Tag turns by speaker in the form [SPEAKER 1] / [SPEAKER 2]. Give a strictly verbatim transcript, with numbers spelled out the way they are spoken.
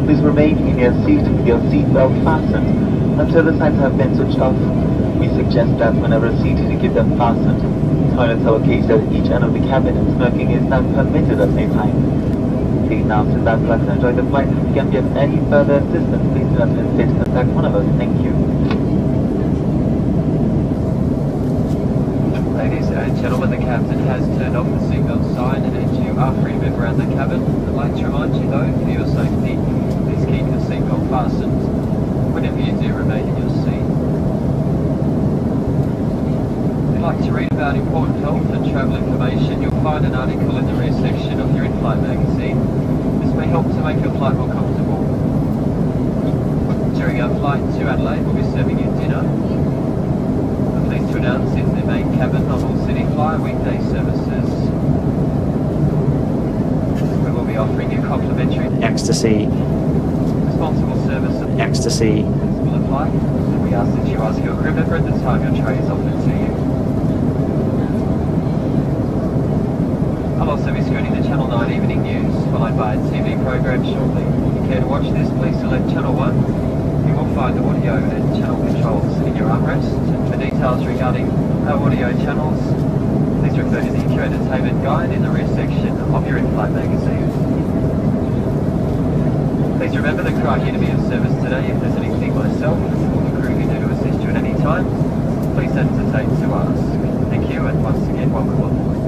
[SPEAKER 1] please remain in your seat with your seatbelt fastened until the signs have been switched off. We suggest that whenever seated you keep them fastened. Toilets are located at each end of the cabin and smoking is not permitted at any time. Please now sit back, relax and enjoy the flight. If you can get any further assistance, please do not hesitate to contact one of us. Thank you.
[SPEAKER 2] Ladies and gentlemen, the captain has turned off the seatbelt sign and you are free to move around the cabin. I'd like to remind you though, for your safety, please keep your seatbelt fastened whenever you do remain in your seat. If you'd like to read about important health and travel information, you'll find an article in the rear section of your in-flight magazine. This may help to make your flight more comfortable. During our flight to Adelaide, we'll be serving you dinner. I'm pleased to announce in the main cabin of all City Flyer weekday services, we will be offering you complimentary
[SPEAKER 3] Ecstasy.
[SPEAKER 2] responsible service of
[SPEAKER 3] Ecstasy.
[SPEAKER 2] will apply, and we ask that you ask your crew member at the time your tray is offered to you. I'll also be screening the Channel nine Evening News, followed by a T V program shortly. If you care to watch this, please select Channel one. You will find audio and channel controls in your armrest. For details regarding our audio channels, please refer to the Q Entertainment Guide in the rear section of your in-flight magazine. Please remember the crew are here to be of service today. If there's anything myself or the crew can do to assist you at any time, please don't hesitate to ask. Thank you, and once again, welcome on board.